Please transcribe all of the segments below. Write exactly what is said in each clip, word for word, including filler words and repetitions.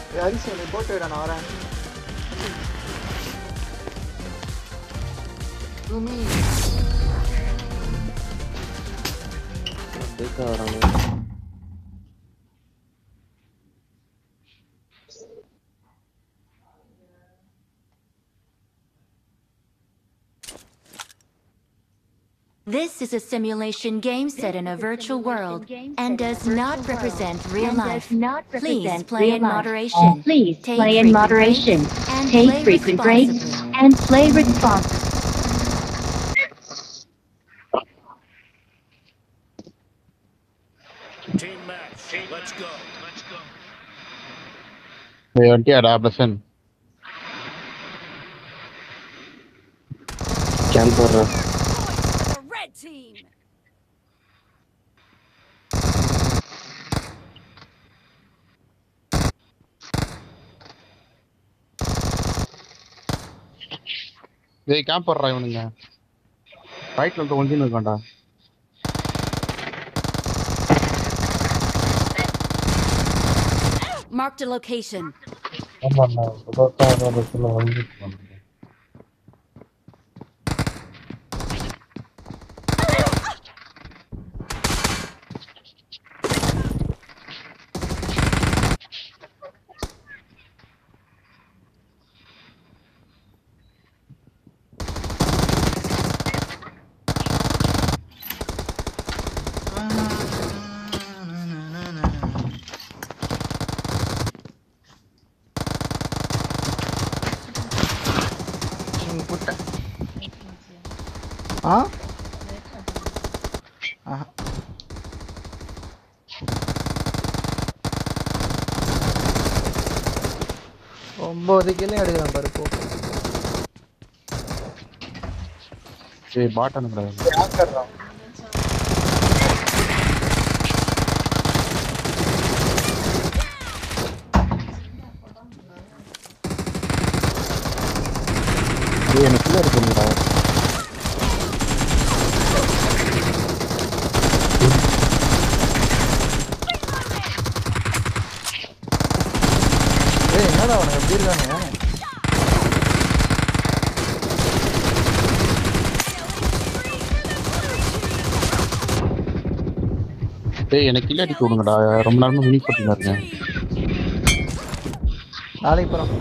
ஹரிஷ் நீ போட்டு விட நான் வரேன். சுமி பேச வராங்க. This is a simulation game set in a virtual world and does not represent real life. Please play in moderation. Please play in moderation. Take frequent breaks and play responsibly. Team match. Let's go. Let's go. Hey, auntie, ada pesan. Camper. Red team. Hey, camper ra ivanuga. Right la onjinu irukanda. Marked a location. ஆமா நான் புதுசா ஒரு சில வந்துச்சு. ஆ ஒன்பது kilo எடுக்கிறான் பாரு போ. Hey, bot anukra. क्या कर रहा हूं? Hey, எனக்கு கீழ இருக்குடா. ஏய் என்னடா அவன் எப்படி இருக்கானே? Hey, எனக்கு கீழ அடிச்சு விடுங்கடா. ரொம்ப நேரமா மினி போட்டுட்டு இருக்கேன். நாளைக்கு போறோம்.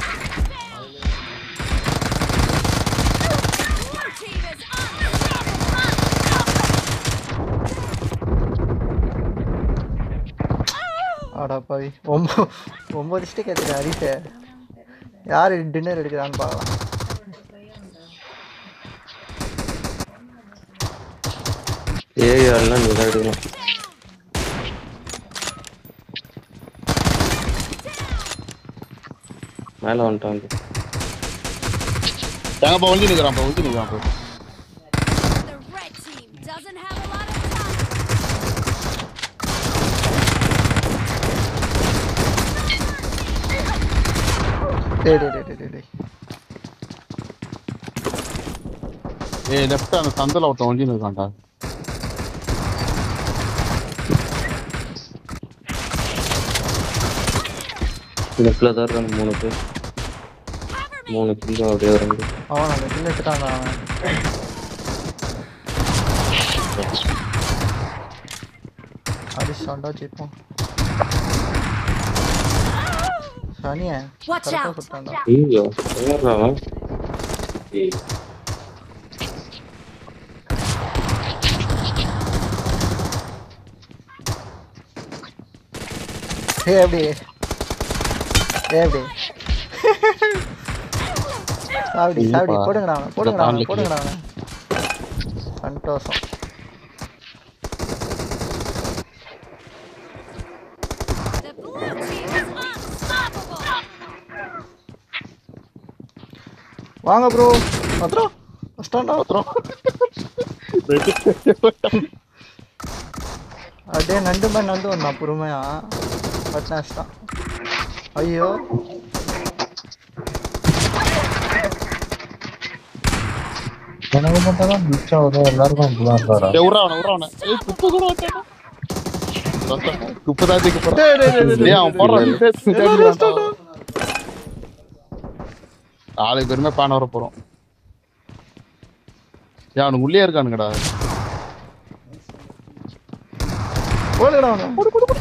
ஆடா பாவி ஒம்பது ஒம்பது ஸ்டிக் எடுத்துட்டேன் ஹரிஷே. யார் டின்னர் எடுக்கிறான்னு பார்க்கலாம். ஏய் எல்லாம் நீ தான் எடுக்கணும். மேல வந்துட்டான். எங்க போ ஒஞ்சி நிக்கறான் போ ஒஞ்சி நிக்கறான் போ. The red team doesn't have a lot of time. டேய் டேய் டேய் டேய் டேய். ஏய் லெஃப்ட் அந்த சந்தல ஒருத்தன் ஒஞ்சி நிக்கறான்டா. லெஃப்ட்ல தான் இருக்காங்க மூணு பேர். மூணு கிலோ அப்படியே வராங்க. அவன் அந்த கில் எடுத்துட்டான்டா அவன். ஹரிஷ் சாண்டா ஜெயிப்போம். சனியே Watch கரெக்டா out. சுட்டான்டா. ஐயோ ஏறா அவன். ஏய் ஏய் அப்படி ஏய் அப்படி சாவடி சாவடி போடுங்கடா அவனை போடுங்கடா அவனை போடுங்கடா அவனை. சந்தோஷம். The blue team is unstoppable. வாங்க ப்ரோ அப்புறம் ஸ்டாண்டா அப்புறம் அப்படியே நண்டு மாதிரி நண்டு வந்தான் பொறுமையா பட்னாஸ்தான். ஐயோ எனக்கு மட்டும் தான் மிச்சம் ஆகுது எல்லாருக்கும் அப்படிதான் இருக்காடா. டேய் உறா அவன உறா அவன. ஏய் குப்பு கூட வச்சாடா. குப்பைதான் தூக்கி போறான். டேய் டேய் டேய் டேய், அவன் போடுறான். நாலு பேருமே பானை வர போறோம். ஏன் அவனுக்கு உள்ளே இருக்கானுங்கடா. ஓடுடா அவன.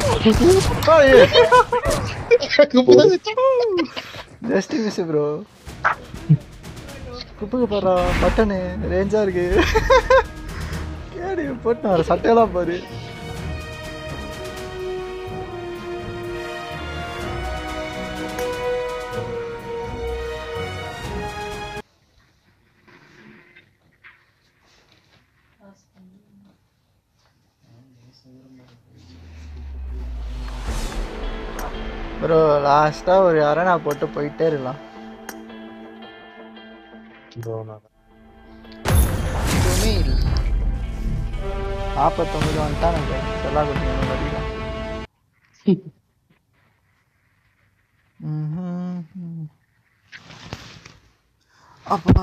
குப்பைதான் தூக்கி. Just miss bro. குப்புக்கு பாரு பட்டனு ரேஞ்சா இருக்கு. கேடி போட்டு வர சட்டையெல்லாம் பாரு. ப்ரோ லாஸ்டா ஒரு அரேனா போட்டு போயிட்டே இருக்கலாம். நாற்பத்தொம்பது வந்துட்டானுங்க சொல்லா கொடுத்தீங்க வடிக்கலாம். அப்பா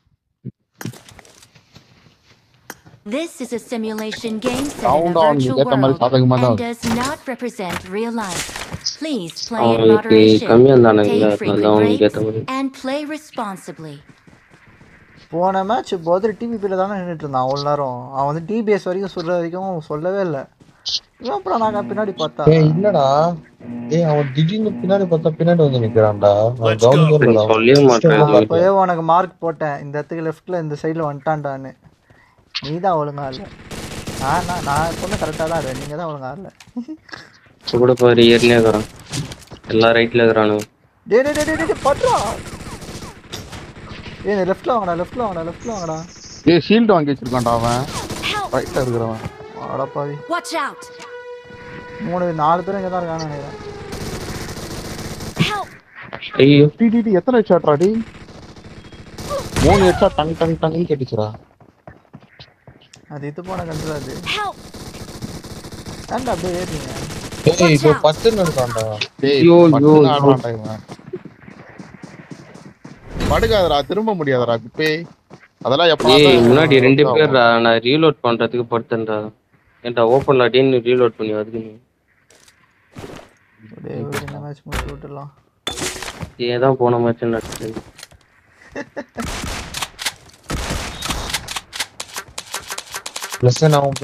This is a simulation game set Sound in a on, virtual get the world motherfucking mother. and does not represent real life. Please play in அவனுக்கு moderation, கம்மியா இருந்தானுங்க take அதனால frequent அவனுக்கு ஏத்த breaks, மாதிரி and play responsibly. போன match போதில் டிவிபியில் தானே நின்றுட்டு இருந்தான் அவ்வளோ நேரம். அவன் வந்து டிபிஎஸ் வரைக்கும் சொல்ற வரைக்கும் சொல்லவே இல்லை. இவன் அப்புறம் நாங்கள் பின்னாடி பார்த்தா ஏய் இல்லடா. ஏய் அவன் திடீர்னு பின்னாடி பார்த்தா பின்னாடி வந்து நிக்கிறான்டா. அவன் Let's go. கவுனியே சொல்லவே மாட்டேன் அப்போயே உனக்கு மார்க் போட்டேன் இந்த இடத்துக்கு லெஃப்ட்டில் இந்த சைடில் வந்துட்டான்டான்னு. நீ தான் ஒழுங்கா இல்லை. நான் நான் நான் எப்பவுமே கரெக்டாக தான் இருக்கேன். நீங்கள் தான் ஒழுங்கா இல்லை. இப்போ கூட பாரு ஏற்கனவே இருக்கிறான் எல்லா ரைட்ல இருக்கிறானுங்க. டே டே டே டே பட்றா. ஏ லெஃப்ட்டில் வாங்கடா லெஃப்ட்டில் வாங்கடா லெஃப்ட்டில் வாங்கடா. ஏய் ஷீல்டு வாங்கி வச்சிருக்கான்டா அவன். ரைட்டா இருக்கிறவன். அடப்பாவி. Watch out! மூணு நாலு பேரும் இங்கே தான் இருக்கான்னு நினைக்கிறேன். ஐயோ டி டி டி எத்தனை ஹெட்ஷாட்ரா டி? மூணு ஹெட்ஷாட் டங் டங் டங்னு கேட்டுச்சுடா. அது இது போன கண்ட்ரோல் அது. ஏன்டா அப்படியே ஏறிங்க? ஏய் இப்போ பத்து நடக்கான்டா. டேய் ஐயோ, பட்டுன்னு ஐயோ. ஆடுறான்டா இவன். படுகாதடா திரும்ப முடியாதடா குப்பே. அதெல்லாம் எப்ப ஏய் முன்னாடி ரெண்டு பேர் நான் ரீலோட் பண்றதுக்கு படுத்தேன்டா. ஏன்டா ஓப்பன்ல டேன்னு ரீலோட் பண்ணி அதுக்கு நீ அப்படியே ஒரு இந்த மேட்ச் முடிச்சு விட்டுடலாம். ஏன் தான் போன மேட்ச் நடந்துச்சு. ப்ளஸ் நான்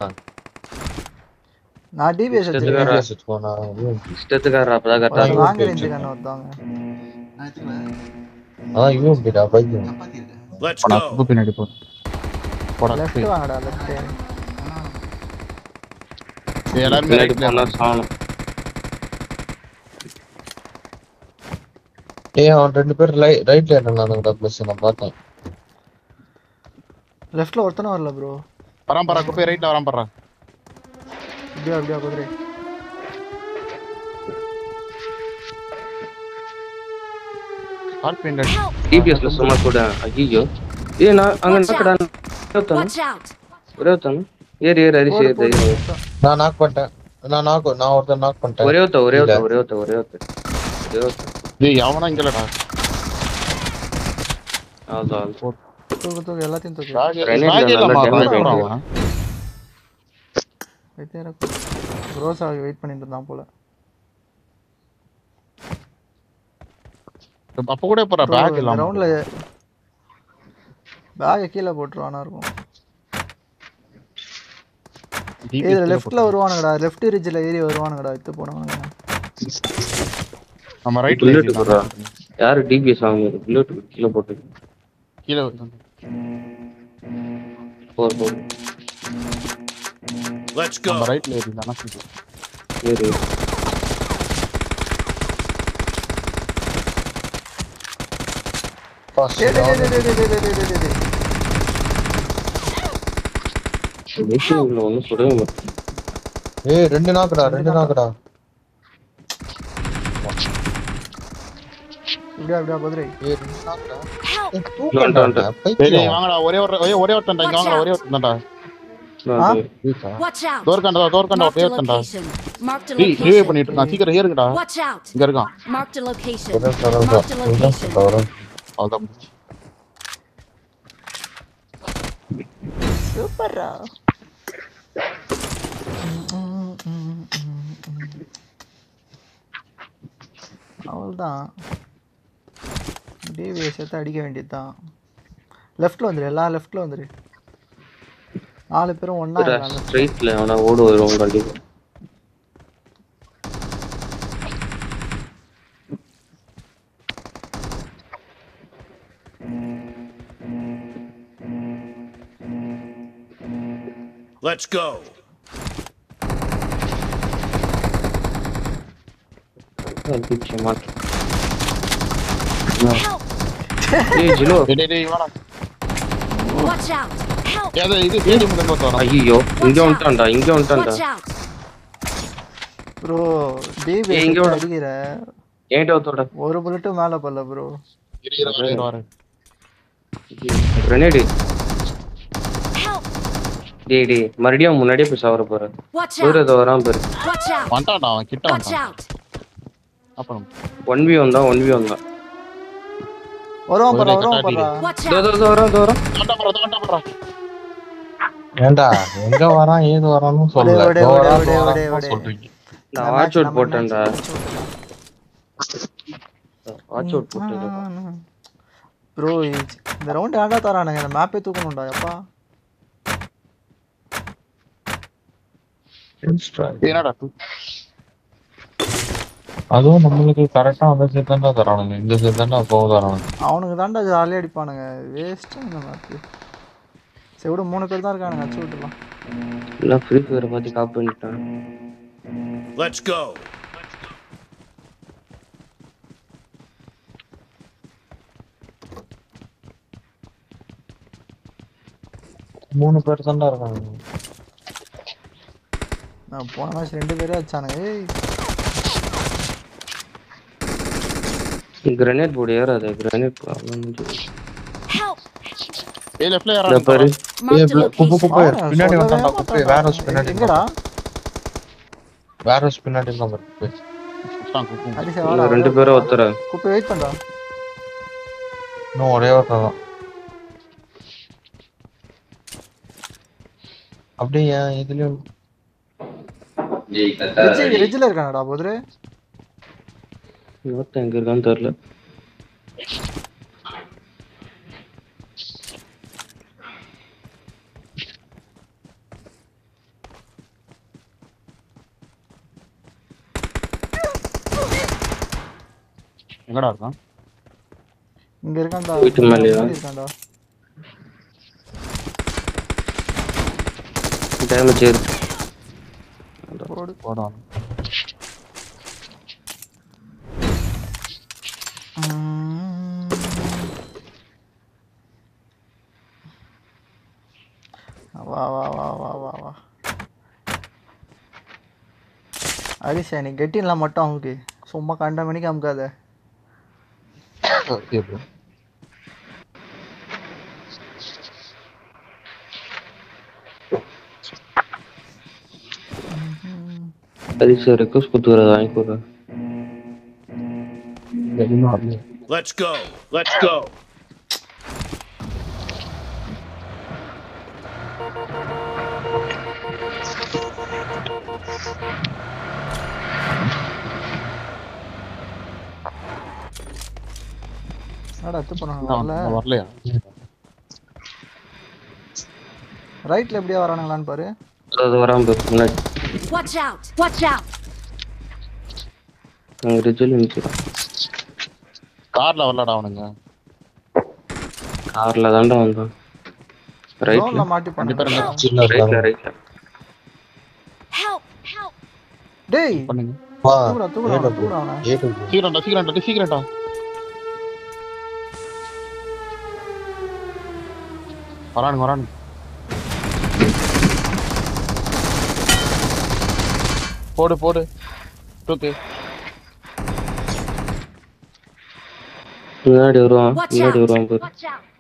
நான் டிபிஎஸ் வச்சிருக்கேன். டிபிஎஸ் போனா இஷ்டத்துக்காரர் அப்பதான் கரெக்டா அது வாங்க ரெஞ்சு கண்ணு வந்தாங்க. அதான் இவன் பிடா பைக். Let's போடா go. குப்பு பின்னாடி போ. போடா லெஃப்ட் வாங்கடா லெஃப்ட். ஏய் எல்லாரும் பின்னாடி ரைட்ல போனா சாணும். ஏய் அவன் ரெண்டு பேர் ரைட்ல இருந்தானுங்கடா ப்ளஸ் நான் பார்த்தேன். லெஃப்ட்ல ஒருத்தனும் வரல ப்ரோ. வரான் பாறா குப்பே ரைட்ல வரான் பாறா. இப்படியா இப்படியா குதிரை. Heart painted. டிபிஎஸ்ல சும்மா கூட ஐயோ ஏய் நான் அங்க நடக்கடா. Watch out! ஒரே ஒருத்தன் ஏறி ஏறி அரிசி ஏறி ஏறி. நான் நாக் பண்ணிட்டேன். நான் நாக் நான் ஒருத்தர் நாக் பண்ணிட்டேன். ஒரே ஒருத்த ஒரே ஒருத்த ஒரே ஒருத்த ஒரே ஒருத்த ஒரே ஒருத்த டேய் அவனா இங்கலடா. அதான் தூக்கு தூக்கு எல்லாத்தையும் தூக்கு. ராகே Grenade ராகே நல்லா மாறா damage போறான் ஆயிடுச்சு. அவன். வெயிட் இருக்கு. ரோஸா வெயிட் பண்ணிட்டு இருந்தான் போல. அப்ப கூட போறா பேக் இல்ல. ரவுண்ட்ல பேக் கீழ போட்டுருவானா இருக்கும். இதுல லெஃப்ட்ல வருவானுங்கடா. லெஃப்ட் ரிட்ஜ்ல ஏறி வருவானுங்கடா. இத்து போனவங்க. நம்ம ரைட்ல புல்லட் போறா. யாரு டிபிஎஸ் வாங்குறது புல்லட் கீழ போட்டு கீழ போ போ Let's go. நம்ம ரைட்ல ஏறிதானா ஏறி டேய் டேய் டேய் டேய் டேய் டேய் டேய் டேய். மீட்டிங்ல ஒன்னும் சொல்லவே மாட்டேன். ஏய் ரெண்டு நாக்குடா ரெண்டு நாக்குடா. இப்படியா இப்படியா குதிரை. ஏய் ரெண்டு நாக்குடா. Help! ஏய் தூக்கண்டா டேய் பைத்தியம். வாங்கடா ஒரே ஒரு ஒரே ஒரே ஒருத்தன்டா இங்க வாங்கடா ஒரே ஒருத்தன்டா. Watch out! டோர் கண்டா டோர் கண்டா Marked ஒரே a ஒருத்தன்டா. location. Marked a டேய் ரிவே location. பண்ணிட்டு இருக்கான். சீக்கிரம் ஏறுங்கடா. Watch out! இங்க இருக்கான். Marked a location. ஒரே சரவா. Marked a ஒரே location. சரவா. அதான் சூப்பரா. அவ்வளோதான். டிவியை சேர்த்து அடிக்க வேண்டியது தான். லெஃப்ட்டில் வந்துரு, எல்லா லெஃப்ட்டில் வந்துரு. நாலு பேரும் ஒன்றா ஸ்ட்ரைட்டில் அவனை ஓடு வரும் கண்டிப்பாக. Let's go. ஏய் ஜிலோ டேய் டேய் வாடா. Watch out! Help! ஏதோ இது ஸ்டேடியம் கொண்டு வரோம். ஐயோ இங்க வந்துட்டான்டா இங்க வந்துட்டான்டா. Watch out! ப்ரோ டிவியை ஏய், இங்க சேர்த்து வா. அடிக்கிற ஏன்டா ஒருத்தோட ஒரு புல்லட்டும் மேலே படல ப்ரோ. இரு இரு வர. கிரனேட். Help! டேய் டேய் மறுபடியும் முன்னாடியே போய் சாவற போற. Watch தூர out! தூரம் பாரு. Watch out! வந்துட்டான்டா அவன் கிட்ட Watch வந்துட்டான். out! அப்புறம் ஒன் வி ஒன் தான் ஒன் வி ஒன் தான். வருவான் ஒரு பரா வருவான் கட்டாடி. பரா. Watch தோ out! தோ தூரம் தூரம். வந்துட்டான் bro, வந்துட்டான் bro. ஏன்டா எங்க வரான் ஏது வரான்னு சொல்லல. விடு, விடு, இதோ வரான், விடு, இதோ விடு, வரான்னு விடு. சொல்றீங்க. நான் வாட்ச் அவுட் போட்டேன்டா. வாட்ச் அவுட் போட்டேன். ப்ரோ இந்த ரவுண்ட் ஏன்டா தரானுங்க? இந்த மேப்பே தூக்கணும்டா எப்பா. என்னடா அதுவும் நம்மளுக்கு கரெக்டா அந்த சைடு தான்டா தரானுங்க, இந்த சைடு தான்டா போக தரானுங்க. அவனுக்கு தான்டா ஜாலியாக அடிப்பானுங்க. வேஸ்ட்டாக இந்த மேப்பு. சரி விட மூணு பேர் தான் இருக்கானுங்க, அடிச்சு விட்டுலாம். எல்லாம் ஃப்ரீ ஃபயரை பார்த்து காப்பி பண்ணிட்டான். Let's go. மூணு பேர் தான்டா இருக்காங்க. நான் போன மேட்ச் ரெண்டு பேரே வச்சானுங்க. ஏய் கிரனேட் போடு ஏறாத கிரனேட் Help! ஏய் லெஃப்ட்ல இந்த யாரா பாரு. Mark the Kuppu location. குப்பு அவனை பின்னாடி சொல்லவே வந்தான்டா குப்பு. மாட்டான்டா. வேற ஹவுஸ் பின்னாடி எங்கடா? வேற ஹவுஸ் பின்னாடி இருந்தான் பாரு குப்பு. அடி இவங்க சாவடா. ரெண்டு பேரும் ஒருத்தர குப்பை வெயிட் பண்ணா. இன்னும் ஒரே ஒருத்தன் தான். அப்படியே ஏன் இதுலயும் ரிஜி ரிஜில இருக்கானடா போதுரு. ஒருத்தன் எங்க இருக்கான்னு தெரியல. எங்கடா இருக்கான்? இங்க இருக்கான்டா. வீட்டு மேலயா? முன்னாடி இருக்கான்டா. டேமேஜ் ஏறு. போடு. போடா. ம். வா வா வா வா வா வா. அரிசா நீ கெட்டின்லாம் மட்டும் அமுக்கு. சும்மா கண்ட மணிக்கு அமுக்காத. Okay bro. அது சார் ரிக்வெஸ்ட் கொடுத்துறத வாங்கி கொடுங்க. Let's go. Let's go. என்னடா எத்து போறானுங்க? நான் வரல. வரலையா? ரைட்ல எப்படியா வரானுங்களான்னு பாரு. அது வராம போய் முன்னாடி Watch out! Watch out! அங்க ரிஜல் நிற்கிறான். கார்ல வரலடா அவனுங்க. கார்ல தாண்டா வந்தான். ரைட்ல ரோட்ல மாட்டி ரெண்டு பேரும் பண்ணாங்க. சின்ன ரைட்ல ரைட்ல Help! Help! டேய் பண்ணுங்க. வா தூக்குடா தூக்குடா அவனை, தூக்குடா அவனை. ஏடு சீக்கிரம்டா சீக்கிரம்டா சீக்கிரம்டா. வரானுங்க வரானுங்க. போடு போடு. தூக்கு. முன்னாடி வருவான் Watch முன்னாடி out! வருவான் பாரு. Watch out!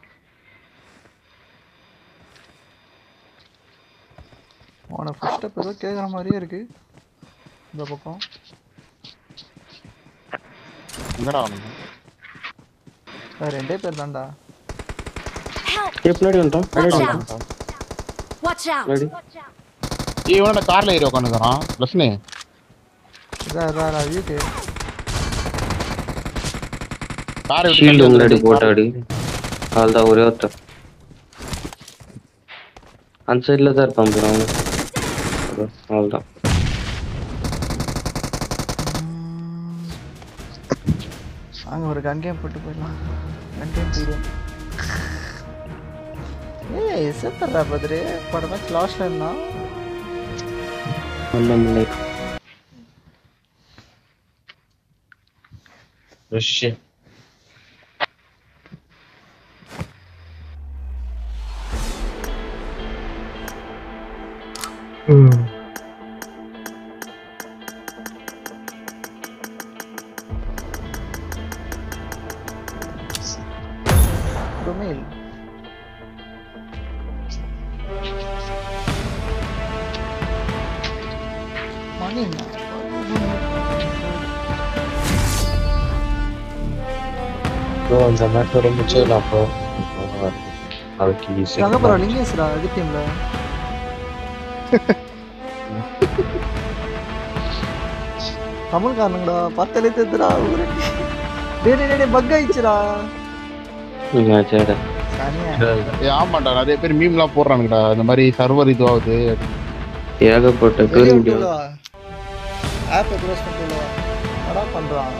அவனை ஃபர்ஸ்ட் ஸ்டெப் ஏதோ கேக்குற மாதிரியே இருக்கு. இந்த பக்கம் எங்கடா அவனுங்க? அது ரெண்டே பேர் தான்டா. Help! ஏய் பின்னாடி வந்துட்டான் பின்னாடி Watch வந்துட்டான் out! Watch out! Ready? Watch out! ஏய் இவன கார்ல ஏறி உட்காந்துக்கறான். லட்சுமி. இதா இதா இதா வீட்டு. காரை விட்டு ஷீல்டு தள்ளி முன்னாடி வந்துரு. போட்டாடி அதுதான் ஒரே ஒருத்தர் அந்த சைடில் தான் இருப்பான் bro அவன். அவ்வளோதான் அங்கே ஒரு கன் கேம் போட்டு போயிடலாம். கன் கேம் போயிடும். ஏய் செத்துறா பத்ரு போன மேட்ச் லாஸ்ட்ல இருந்தான். நல்ல முன்னே ரஷ்யா Bromel. Money na. ப்ரோ அந்த மேட்ச் ரொம்ப முடிச்சிடலாம் ப்ரோ. அதுக்கு அங்க ப்ரோ லிங்கேஸ்ரா இது டீம்ல. தமிழ் காரணங்கடா பத்தலே தெத்துடா. டேய் டேய் டேய் பக் ஆயிச்சுடா. நீங்க சேட சானியா. ஏய் ஆமாடா நிறைய பேர் மீம்லாம் போடுறானுங்கடா இந்த மாதிரி சர்வர் இதுவாகுது. ஏகப்பட்ட பேர் வீடியோ ஆப் க்ளோஸ் பண்ணிட்டு அடா பண்றான்.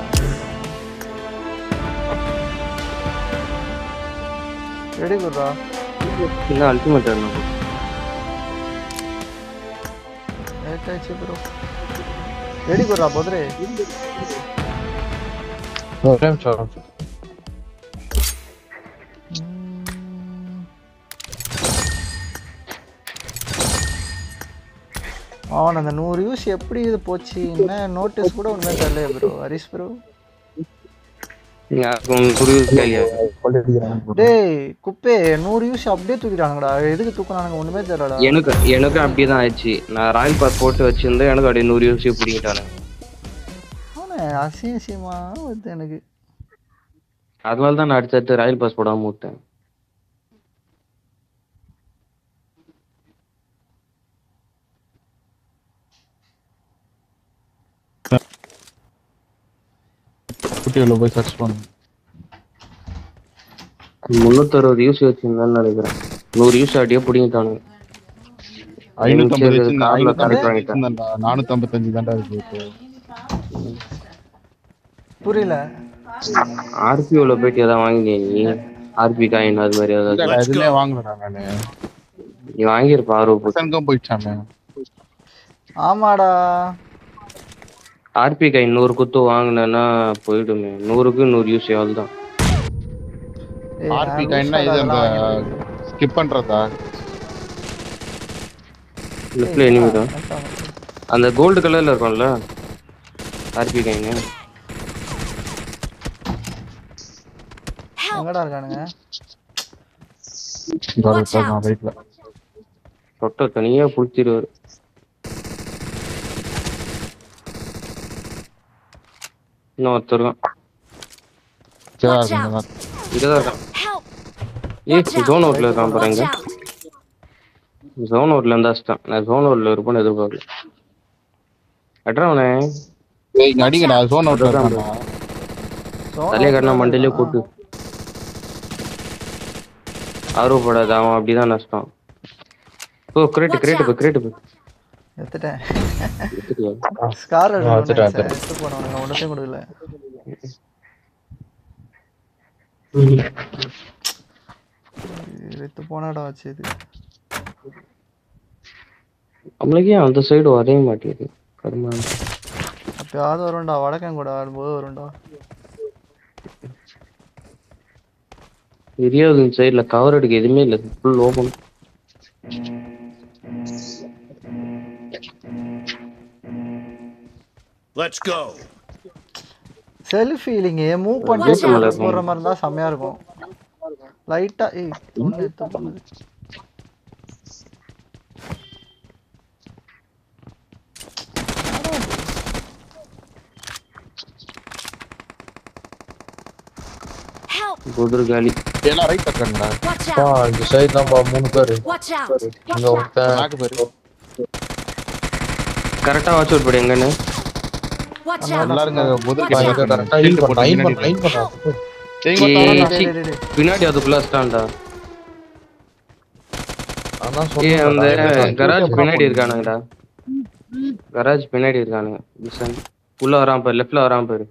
ரெடி குர்ரா. இன்னும் அல்டிமேட் என்ன ஏட்டாச்சு ப்ரோ. ரெடி குர்ரா போதரே. ஒரு டைம் சார் அவன் அந்த நூறு யூஸ் எப்படி இது போச்சு என்ன நோட்டீஸ் கூட ஒன்றுமே தெரியல ப்ரோ. ஹரிஷ் ப்ரோ டேய் குப்பே நூறு யூஸ் அப்படியே தூக்கிட்டானுங்கடா. எதுக்கு தூக்குனானுங்க ஒண்ணுமே தெரியலடா. எனக்கு எனக்கு அப்படியே தான் ஆச்சு. நான் ராயல் பாஸ் போட்டு வச்சிருந்தேன் எனக்கு அப்படியே நூறு யூசி பிடிக்கிட்டானு. அவனே அசியம் அசியமா வருது எனக்கு. அதனால தான் நான் அடுத்தடுத்து ராயல் பாஸ் போடாம விட்டேன். குட்டியில போய் சர்ச் பண்ணு. முன்னூத்தி அறுபது யூஸ் வச்சிருந்தேன்னு நினைக்கிறேன். நூறு யூஸ் அப்படியே பிடிங்கிட்டானுங்க. ஐநூத்தி ஐம்பது வச்சு கார்ல ஐநூத்தி கனெக்ட் ஐம்பது வாங்கிட்டேன். வச்சிருந்தேன்டா. நானூத்தி ஐம்பத்தஞ்சு தான்டா இருக்கு இப்போ. புரியல. ஆர்பிஓல போயிட்டு ஏதாவது வாங்கினியா நீ? ஆர்பி காயின் அது மாதிரி ஏதாவது இல்லடா எதுவுமே வாங்கலடா நானு. நீ வாங்கியிருப்ப ஆர்வ போட்டு. பசங்களுக்கும் போயிடுச்சாமே. ஆமாடா. ஆர்பி காயின் நூறு குத்து வாங்கினேன்னா போயிடுமே. நூறுக்கு நூறு யூஸ் எவ்வளோ தான். ஆர்பி காயின்னா இது அந்த ஸ்கிப் பண்றதா? லெஃப்ட்ல எனிமி தான். அந்த கோல்டு கலர்ல இருக்கும்ல ஆர்பி காயின். எங்கடா இருக்கானுங்க? ரைட்ல தொட்ட தனியா புடிச்சிருவாரு. இன்னும் ஒருத்தர் தான் இங்கதான் இருக்கான். ஏய் ஜோன் அவுட்ல இருக்கான் பாருங்க. ஜோன் அவுட்ல இருந்தா அஷ்டம். நான் ஜோன் அவுட்ல இருப்பேன்னு எதிர்பார்க்கல. அட்றாவனே ஏய் அடிங்கடா ஜோன் அவுட்ல இருக்கான்டா. தலைய கண்ணா மண்டையிலே கூட்டு ஆர்வப்படாத. அவன் அப்படிதான் நஷ்டம். ஓ கிரேட் கிரேட் கிரேட் எடுத்துட்டேன். எடுத்துட்டியா? ஸ்கார் ஆ, எடுத்துட்டேன், எடுத்துட்டேன். எடுத்து போனவனுங்க ஒன்றுத்தையும் கொடுக்கல. எடுத்து போனாடா வச்சு இது. நம்மளுக்கே அந்த சைடு வரைய மாட்டேங்குது கருமா. அப்பயாவது வரும்டா. வடக்கன் கூட ஆடும்போது வரும்டா. தெரியாது சைடுல கவர் அடிக்க எதுவுமே இல்லை. Full open. Let's go. Self feeling move பண்ணி Watch out. போற மாதிரி இருந்தா செமையா இருக்கும். லைட்டா ஏய் ஒண்ணு எடுத்து பண்ணுது. குதிரை காலி. எல்லாம் ரைட் இருக்காங்கடா. பா இந்த சைடு நம்ம மூணு பேர் Watch out! இங்க ஒருத்தன் நாக்கு பேரு கரெக்டா வாட்ச் அவுட் படி எங்கன்னு. Watch out! எல்லாரும் பா, இங்க முதல் கரெக்டா ஹீல் பண்ண ஹீல் பண்ண ஹீல் பண்ண எங்க ஏய், வந்தாலும் சி, பின்னாடி அதுக்குள்ள ஸ்டாண்டா அதான் ஏய் அந்த சொன்னேன் கராஜ் பின்னாடி இருக்கானுங்கடா கராஜ் பின்னாடி இருக்கானுங்க லிசன் உள்ள வரான் பாரு லெஃப்ட்ல வரான் பாரு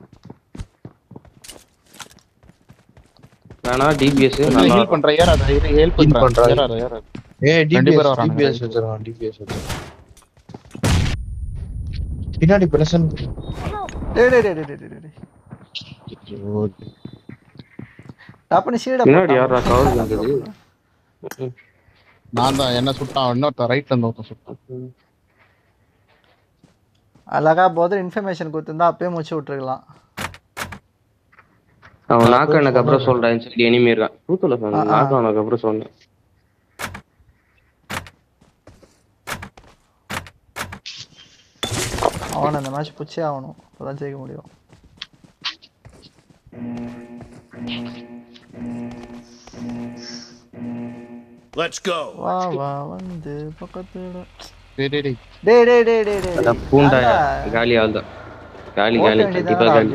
வேணா டிபிஎஸ் நல்லா ஹீல் பண்ற ஏறாத ஹெல்ப் Heal பண்ற பண்றா. ஏறாத ஏறாத ஏய் ரெண்டு பேரும் டிபிஎஸ் வரானுங்க. டிபிஎஸ் வச்சிருக்கான் டிபிஎஸ் வச்சிருக்கான் பின்னாடி பிரசன் டேய் டேய் டேய் டேய் டேய் டேய் டப்புனு ஷீல்ட பின்னாடி யாரா கவர் வந்தது நான் தான் என்ன சுட்டான் இன்னொருத்த ரைட்ல இருந்து ஒருத்தன் சுட்டான் அழகா போது இன்ஃபர்மேஷன் கொடுத்திருந்தா அப்பயே முடிச்சு விட்டுருக்கலாம். அவன் நாக் ஆனதுக்கு அப்புறம் சொல்றேன் சரி எனிமி இருக்கான் தூத்துல சொன்னேன் நாக் ஆனதுக்கு அப்புறம் சொன்னேன் அவனை அந்த மேட்ச் பிடிச்சே ஆகணும் அப்பதான் ஜெயிக்க முடியும். Let's go. வா வா வந்து பக்கத்துல டேய் டேய் டேய் டேய் டேய் டேய் டேய் டேய் அட பூண்டாயா காலி ஆல்தான் காலி காலி கண்டிப்பா காலி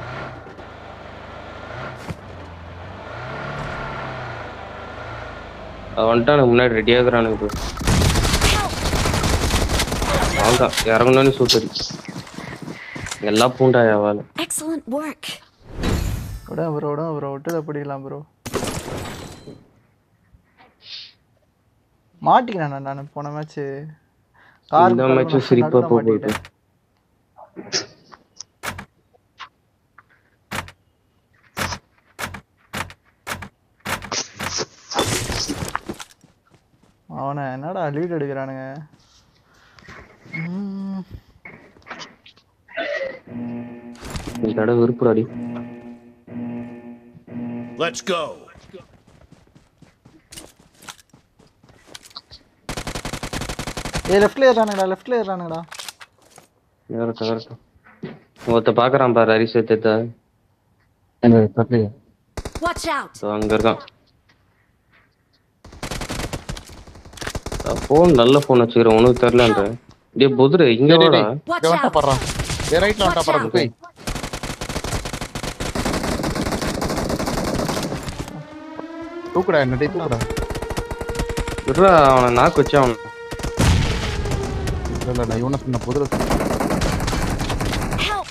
அவன் வந்துட்டானுங்க முன்னாடி ரெடி ஆகுறானுங்க இப்போ அவ்வளோதான் இறங்கணும்னு சூத்தடி எல்லாம் பூண்டாயா வேலை Excellent work. விட ப்ரோ விட ப்ரோ விட்டு பிடிக்கலாம் ப்ரோ. மாட்டிக்கினேன் நான் போன மேட்ச் கார் இந்த மேட்ச் சிரிப்பா போகுது அவனை என்னடா லீட் எடுக்கிறானுங்க. இந்த தடவை விருப்புறாடி Let's go. ஏ லெஃப்ட்ல ஏறானுங்கடா லெஃப்ட்ல ஏறானுங்கடா. கரெக்ட் கரெக்ட் ஒருத்த பாக்குறான் பாரு அரிசத்தை என்ன தரலையா Watch out. அங்க இருக்கான் போன் நல்ல போன் வச்சுக்கிறேன் உனக்கு தெரியலன்ற டேய் புதுரை இங்க வாடா Watch இங்க வந்தா out. பறறான் ஏ ரைட்ல வந்தா பறறான் போய் தூக்குடா என்ன டேய் தூக்குடா விட்றா அவனை நாக்கு வச்சு அவன் இல்ல இல்ல இவன சொன்ன புதுர Help.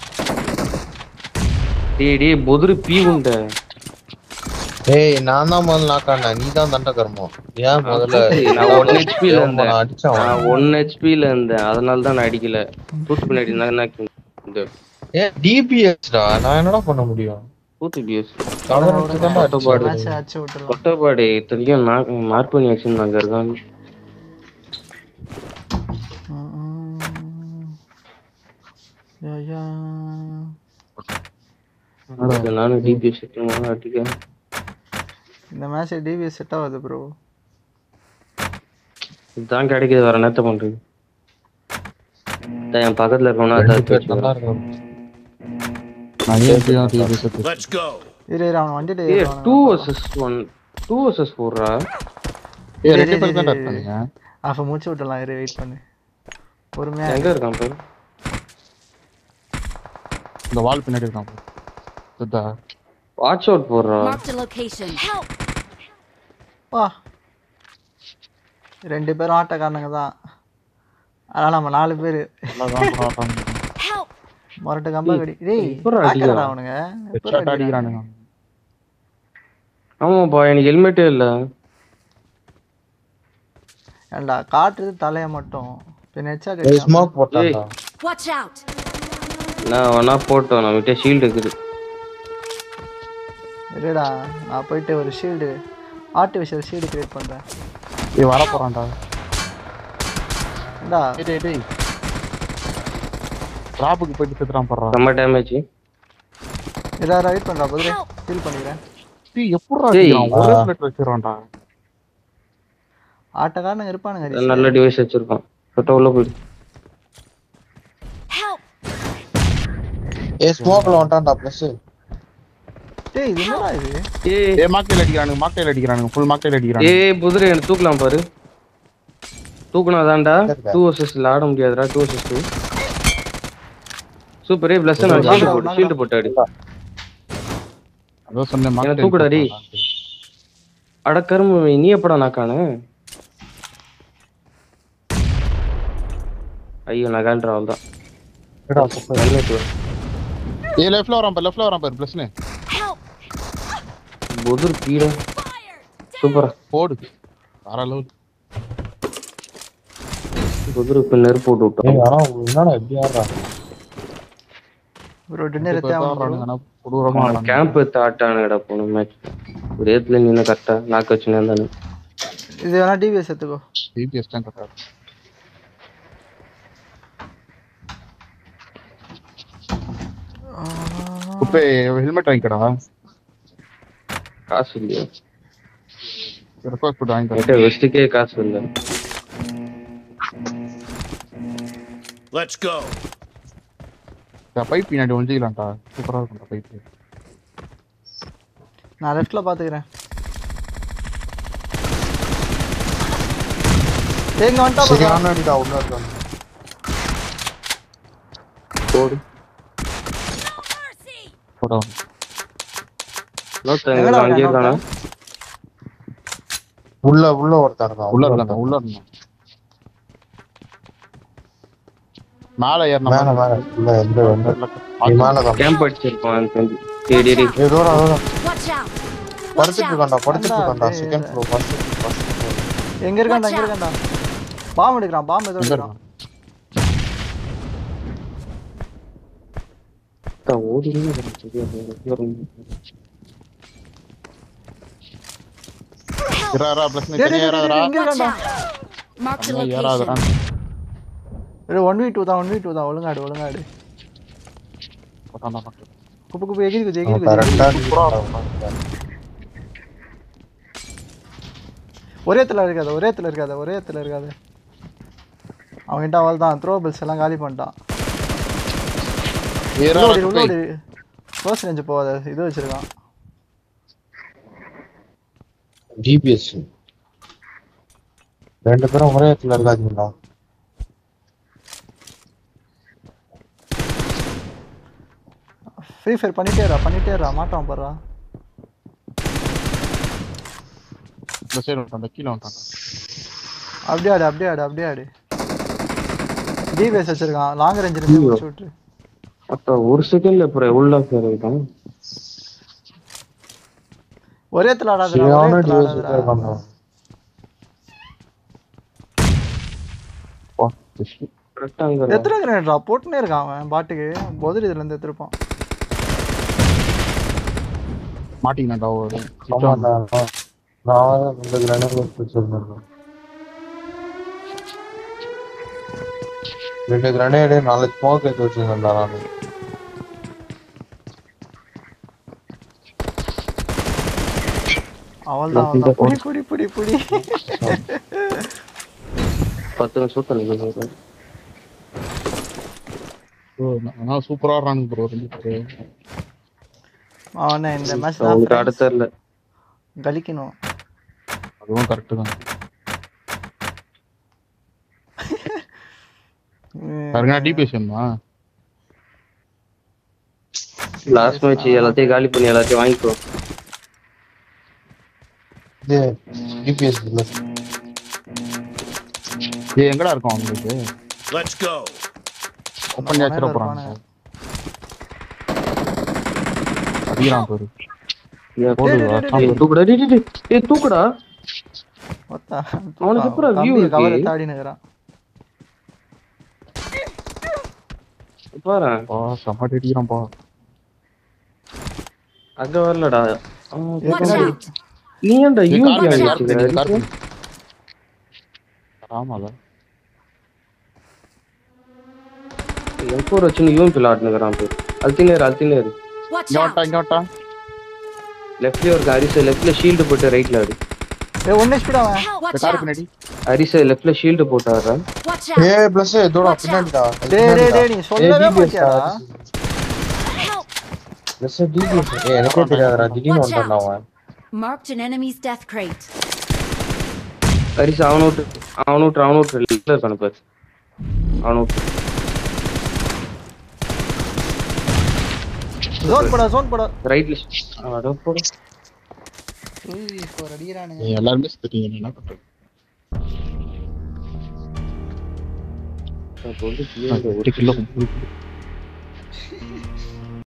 டேய் டேய் புதுரு பீ உண்ட ஏய் நான் தான் முதல்ல நாக்காண்டா நீ தான் தண்ட கர்மம் ஏன் முதல்ல நான் ஒன் ஹெச்பி ல இருந்தேன் அடிச்சான் நான் ஒன் ஹெச்பி ல இருந்தேன் அதனால தான் நான் அடிக்கல தூத்து பின்னாடி இருந்தா இந்த ஏ டிபிஎஸ் டா நான் என்னடா பண்ண முடியும் தூத்து பிஎஸ் கவர் வச்சு தான் கொட்டப்பாடு மேட்ச் அடிச்சு விட்டுறலாம். கொட்டப்பாடு இத்தனைக்கும் நான் மார்க் பண்ணி வச்சிருந்தாங்க இருக்கான் யா யா நானும் டிபிஎஸ் அடிக்க இந்த மேட்ச் டிவிஎஸ் செட் ஆகுது ப்ரோ. இதுதான் கிடைக்குது வேற என்னத்த பண்றது என் பக்கத்துல இருக்கவனா நல்லா இருக்கும் நான் ஏன் தான் டிவி Let's go. இரு இரு அவன் வண்டியில ஏ ஏறுவான். Two versus one two versus ஃபோர்ரா ஏ ரெண்டு பேர் தான் இருக்காங்க அப்ப மூச்சு விட்டுலாம் இரு வெயிட் பண்ணு பொறுமையா எங்க இருக்கான் பாரு இந்த வால் பின்னாடி இருக்கான் சுத்தா வாட்ச் அவுட் போடுறா Marked a location. Help. வா ரெண்டு பேரும் ஆட்டக்காரனுங்க தான் அதனால நம்ம நாலு பேரு நல்லா தான் போறான் Help. மொரட்டு கம்பா கடி டேய் எப்படிடா அடிக்கிறான்? ஆட்டக்காரடா அவனுங்க எப்படிடா பெட்டா அடிக்கிறானுங்க ஆமாப்பா எனக்கு ஹெல்மெட்டே இல்ல ஏன்டா காட்டுறது தலைய மட்டும் பின்ன ஹெட்ஷாட் ஏய் அடிச்சான். ஸ்மோக் போட்டான்டா Watch out. நான் வேணா போட்டோம் நம்ம கிட்ட ஷீல்டு இருக்குது இருடா நான் போயிட்டு ஒரு ஷீல்டு ஆர்டிஃபிஷியல் ஷீல்டு கிரியேட் பண்றேன். ஏய் வர போறான்டா ஏண்டா டேய் டேய் டேய் டிராப்புக்கு போயிட்டு செத்துறான் பறறான் செம்ம டேமேஜ் இதா வெயிட் பண்றா பதிலே ஃபீல் பண்ணிக்கிறேன். டேய் எப்பறா டேய். அடிக்கிறான் ஒரே பிளேட் வச்சிரான்டா ஆட்டக்காரனுங்க இருப்பானுங்க ஹரிஷ். நல்ல டிவைஸ் வச்சிருக்கான் சொட்ட உள்ள போயிடு Help. ஏய் ஸ்மோக்ல வந்துட்டான்டா ப்ளஸ் டேய் இது என்னடா இது ஏய் ஏய் மாக்கையில அடிக்கிறானுங்க மாக்கையில அடிக்கிறானுங்க ஃபுல் மாக்கையில அடிக்கிறானுங்க ஏய் புதுரை எனக்கு தூக்கலாம் பாரு தூக்குனாதான்டா டூ வர்சஸ்ல ஆட முடியாதுடா டூ வர்சஸ் டூ சூப்பர் ஏய் பிளஸ் நான் ஷீல்டு போட்டு ஷீல்டு போட்டு அடி அதோ சொன்ன என்ன தூக்குடா டேய். அட கரும நீ எப்படா நாக்கானு? ஐயோ நான் காண்றா அவ்வளவுதான். என்னடா சூப்பர். ஏ லெஃப்ட்ல வரான் பாரு லெஃப்ட்ல வரான் பாரு ப்ளஸ்னு. புதுர் கீழ. சூப்பர். போடு. வேற லெவல். புதுருக்கு நெருப்பு போட்டு விட்டோம். ஏய் ஆனா என்னடா இப்படி ஆடுறா? ப்ரோ டின்னர் தேவறானுங்க. ஆனா கொடூரமா ஆடுறாங்க. கேம்ப் தாட்டானுடா போன மேட்ச். ஒரு ஏத்துல நின்னு கரெக்ட்டா நாக்க வச்சுனே இருந்தானே. இது வேணா டிவிஎஸ் எடுத்துக்கோ. டிபிஎஸ் தான் கரெக்ட்டா. குப்பே ஹெல்மெட் வாங்கிக்கடா. காசு இல்லையா? ரெக்வெஸ்ட் போட்டு வாங்கிக்கடா. என்கிட்ட வெஸ்ட்டுக்கே காசு இல்ல. Let's go. பைப் பின்னாடி ஒளிஞ்சிக்கலாம்டா. சூப்பரா இருக்கும்டா பைப். நான் லெஃப்ட்ல பாத்துக்கறேன். எங்க வந்துட்டா பாரு. சரியான அடிடா உள்ள இருக்கான். போடு. போடா. லோட் எங்க அங்கே இருக்கானா? உள்ள உள்ள ஒருத்தர் இருக்கான். உள்ள இருக்கான் உள்ள இருக்கான். மேல ஏறணும். மேல மேல உள்ள எந்த எந்த மேல தான் கேம்ப் அடிச்சிருப்பான் தெரிஞ்சு. டேய் டேய் டேய். ஏய் ரோரா ரோரா Watch out! படுத்துட்டு இருக்கான்டா படுத்துட்டு இருக்கான்டா செகண்ட் ஃப்ளோர் படுத்துட்டு இருக்கான். எங்க இருக்கான்டா எங்க இருக்கான்டா? பாம் எடுக்கறான் பாம் ஏதோ எடுக்கறான். தா ஓடினே இருந்துச்சு. இராரா ப்ளஸ்னு டேய் டேய் தெரியாதடா. டேய் இங்க இருக்கான்டா. Mark the ஏறாதடா. location. இது one v two தான் one v two தான் ஒழுங்காடு ஒழுங்காடு. போடாடா. குப்பு குப்பு எகிரி குதி எகிரி குதி. கரெக்ட்டா ஒரே இடத்துல இருக்காத ஒரே இடத்துல இருக்காத ஒரே இடத்துல இருக்காத. அவன்கிட்ட அவள் தான் த்ரோபிள்ஸ் எல்லாம் காலி பண்ணிட்டான். ஏறாதடா. உள்ளோடி உள்ளோடி க்ளோஸ் ரேஞ்ச் போவாத இது வச்சிருக்கான். டிபிஎஸ் ரெண்டு பேரும் ஒரே இடத்துல இருக்காதீங்களா? ஃப்ரீ ஃபயர் பண்ணிட்டே இருக்கா பண்ணிட்டே இருக்கா மாட்டான் பாறா. இந்த சைடு வந்து கீழ வந்துட்டான். அப்படியே ஆடு அப்படியே ஆடு அப்படியே ஆடு. டிபிஎஸ் வச்சிருக்கான் லாங் ரேஞ்ச் இருந்து முடிச்சு விட்டு. அப்ப ஒரு செகண்ட்ல அப்புறம் உள்ள போயிட்டான். ஒரே இடத்துல ஆடாதடா ஒரே சரியான இடத்துல டிபிஎஸ் ஆடாதடா. இருக்கான்டா. போ. டிஷ். கரெக்ட்டா அங்க எத்தனை கிரேட்ரா போட்டுனே இருக்கான் அவன் பாட்டுக்கு போதர் இதுல இருந்து எடுத்துப்பான். மாட்டிங்கடா ஒரு. ஆமாடா நான் இந்த கிரானேட் வச்சிருந்தேன். ரெண்டு கிரானேட் நாலு ஸ்மோக் எடுத்து வச்சிருந்தேன்டா நான். அவள்தான் புடி புடி புடி புடி. பத்து நிமிஷம் தண்ணி. ப்ரோ நான் சூப்பரா ஆடுறானுங்க ப்ரோ ரெண்டு பேரும். அவனே இந்த மேட்ச் அவனுக்கு தான் அடுத்த இல்ல. கலிக்கணும். அதுவும் கரெக்ட் தான். பாருங்க டிபிஎஸ் வேணுமா? லாஸ்ட் மேட்ச் எல்லாத்தையும் காலி பண்ணி எல்லாத்தையும் வாங்கிக்கோ. இது டிபிஎஸ் இல்ல. ஏய் எங்கடா இருக்கோம் உங்களுக்கு? Let's go. ஓபன் பண்ணி வச்சிர போறாங்க. அடிறான் பாரு. ஏய் போடு. ஏய் தூக்குடா டேய் டேய் ஏய் தூக்குடா. வத்தா அவனுக்கு அப்புறம் வியூ கவர இருக்கு. தாடி நகறான். பாரு பா சம அடிறான் பா. அங்க வரலடா. Watch out! நீ ஏன்டா யூ கார்பன் கார்பன் கார்பன். ஆமால. எம்போர் வச்சு யூம் பிளாட்னுங்கறான் பே. அல்டினேர் அல்டினேர். Watch இங்க out! வாடா இங்க வாடா. லெஃப்ட்ல ஒரு அரிச லெஃப்ட்ல ஷீல்ட் போட்டு ரைட்ல ஆடு. ஏய் ஒன் ஹெச்பி அவன். Watch car out! பின்னாடி. அரிச லெஃப்ட்ல ஷீல்ட் போட்டு ஆடுறா. Watch out! ஏய் ப்ளஸ் இதோட பின்னாடிடா. டேய் டேய் டேய் நீ சொல்லவே மாட்டியாடா. ப்ளஸ் டிபிஎஸ் ஏய் எனக்கே தெரியாதுடா திடீர்னு வந்துட்டான் அவன். Marked an enemy's death crate. அரிச அவனோட் அவனோட் அவனோட் லெஃப்ட்ல இருக்கான பாரு. அவனோட் ஜோன் போடா ஜோன் போடா ரைட்ல அட போடு டூ ஃபோர் அடிக்கிறானுங்க. நீங்க எல்லாருமே செத்துட்டீங்க என்ன பண்றது? அப்ப வந்து ஒரு கிலோ